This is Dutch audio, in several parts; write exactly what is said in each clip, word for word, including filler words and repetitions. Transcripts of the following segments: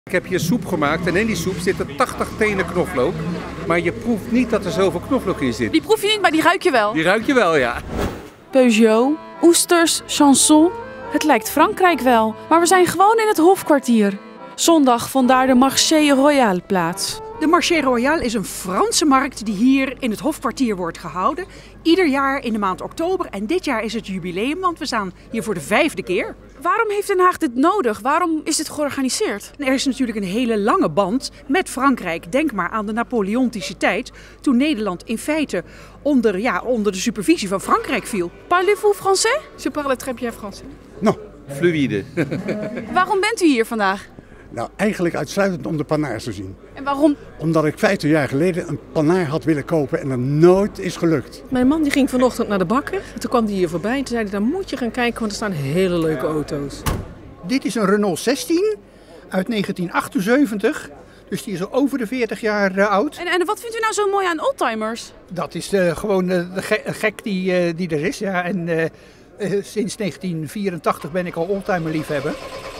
Ik heb hier soep gemaakt en in die soep zitten tachtig tenen knoflook. Maar je proeft niet dat er zoveel knoflook in zit. Die proef je niet, maar die ruik je wel. Die ruik je wel, ja. Peugeot, oesters, chanson. Het lijkt Frankrijk wel, maar we zijn gewoon in het Hofkwartier. Zondag vond daar de Marché Royal plaats. De Marché Royal is een Franse markt die hier in het Hofkwartier wordt gehouden. Ieder jaar in de maand oktober. En dit jaar is het jubileum, want we staan hier voor de vijfde keer. Waarom heeft Den Haag dit nodig? Waarom is dit georganiseerd? Er is natuurlijk een hele lange band met Frankrijk. Denk maar aan de Napoleontische tijd, toen Nederland in feite onder, ja, onder de supervisie van Frankrijk viel. Parlez-vous français? Je parle très bien français. Non. Fluïde. Waarom bent u hier vandaag? Nou, eigenlijk uitsluitend om de panars te zien. En waarom? Omdat ik vijftig jaar geleden een panaar had willen kopen en dat nooit is gelukt. Mijn man die ging vanochtend naar de bakker. Toen kwam hij hier voorbij en toen zei hij, daar moet je gaan kijken, want er staan hele leuke auto's. Dit is een Renault zestien uit negentien achtenzeventig. Dus die is al over de veertig jaar uh, oud. En, en wat vindt u nou zo mooi aan oldtimers? Dat is uh, gewoon uh, de ge gek die, uh, die er is. Ja. En uh, uh, sinds negentien vierentachtig ben ik al oldtimer liefhebber.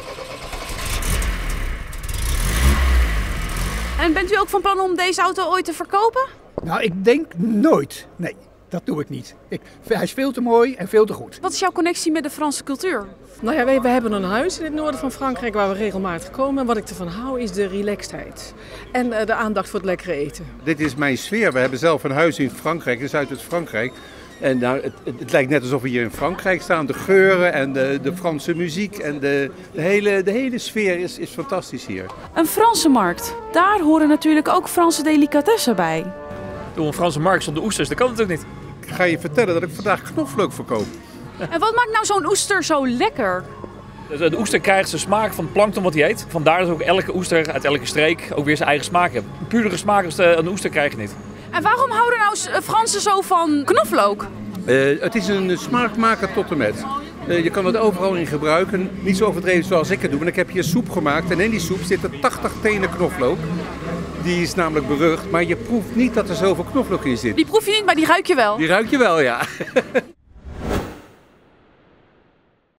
En bent u ook van plan om deze auto ooit te verkopen? Nou, ik denk nooit. Nee, dat doe ik niet. Ik, hij is veel te mooi en veel te goed. Wat is jouw connectie met de Franse cultuur? Nou ja, wij, wij hebben een huis in het noorden van Frankrijk waar we regelmatig komen. En wat ik ervan hou is de relaxedheid. En uh, de aandacht voor het lekkere eten. Dit is mijn sfeer. We hebben zelf een huis in Frankrijk, in Zuid-Frankrijk. En nou, het, het, het lijkt net alsof we hier in Frankrijk staan. De geuren en de, de Franse muziek en de, de, hele, de hele sfeer is, is fantastisch hier. Een Franse markt. Daar horen natuurlijk ook Franse delicatessen bij. Door een Franse markt zonder oesters, dat kan natuurlijk niet. Ik ga je vertellen dat ik vandaag knoflook verkoop. En wat maakt nou zo'n oester zo lekker? De oester krijgt zijn smaak van het plankton wat hij eet. Vandaar dat ook elke oester uit elke streek ook weer zijn eigen smaak heeft. Een puurdere smaak als de, een oester krijg je niet. En waarom houden nou Fransen zo van knoflook? Uh, het is een smaakmaker tot en met. Uh, je kan het overal in gebruiken. Niet zo overdreven zoals ik het doe. Want ik heb hier soep gemaakt en in die soep zitten tachtig tenen knoflook. Die is namelijk berucht, maar je proeft niet dat er zoveel knoflook in zit. Die proef je niet, maar die ruik je wel. Die ruik je wel, ja.